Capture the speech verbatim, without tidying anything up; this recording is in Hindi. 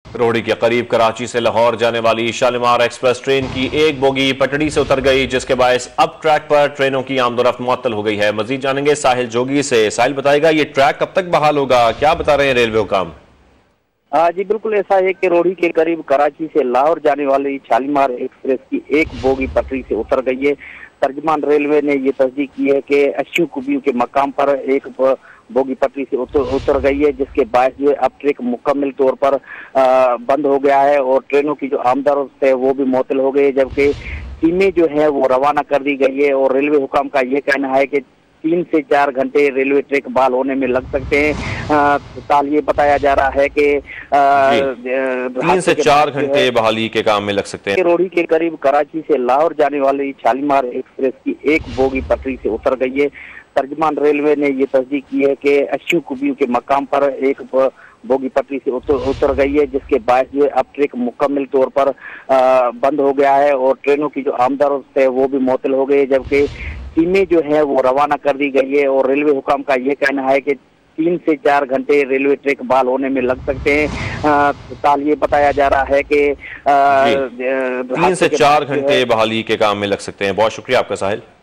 रोहड़ी के करीब कराची से लाहौर जाने वाली शालीमार एक्सप्रेस ट्रेन की एक बोगी पटड़ी से उतर गई, जिसके बायस अब ट्रैक पर ट्रेनों की आमदोरफ्त मुअत्तल हो गई है। मजीद जानेंगे साहिल जोगी से। साहिल बताएगा ये ट्रैक कब तक बहाल होगा, क्या बता रहे हैं रेलवे हुकाम? जी बिल्कुल ऐसा है कि रोहड़ी के करीब कराची से लाहौर जाने वाली शालीमार एक्सप्रेस की एक बोगी पटरी से उतर गई है। तर्जमान रेलवे ने ये तस्दीक की है कि अस्सी कुबियों के मकाम पर एक बोगी पटरी से उतर, उतर गई है, जिसके बायस जो है अब ट्रैक मुकम्मल तौर पर आ, बंद हो गया है और ट्रेनों की जो आमदरफ्त है वो भी मुअत्तल हो गई है, जबकि टीमें जो है वो रवाना कर दी गई है। और रेलवे हुकाम का ये कहना है कि तीन से चार घंटे रेलवे ट्रैक बहाल होने में लग सकते हैं। ताल ये बताया जा रहा है कि तीन से चार घंटे बहाली के काम में लग सकते हैं। रोहड़ी के करीब कराची से लाहौर जाने वाली शालीमार एक्सप्रेस की एक बोगी पटरी से उतर गई है। तर्जमान रेलवे ने ये तस्दीक की है कि अस्सी कुबियों के मकाम पर एक बोगी पटरी से उतर, उतर गई है, जिसके बायस जो है अब ट्रैक मुकम्मल तौर पर आ, बंद हो गया है और ट्रेनों की जो आमदरफ्त है वो भी मुअत्तल हो गई है, जबकि टीमें जो है वो रवाना कर दी गई है। और रेलवे हुकाम का ये कहना है कि तीन से चार घंटे रेलवे ट्रैक बहाल होने में लग सकते हैं। ताल ये बताया जा रहा है कि तीन से चार घंटे बहाली के काम में लग सकते हैं। बहुत शुक्रिया आपका साहिल।